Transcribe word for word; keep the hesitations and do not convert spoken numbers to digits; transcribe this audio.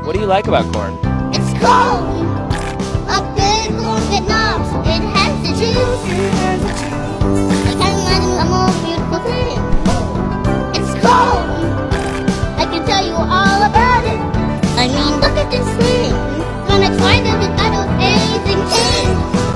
What do you like about corn? It's cold!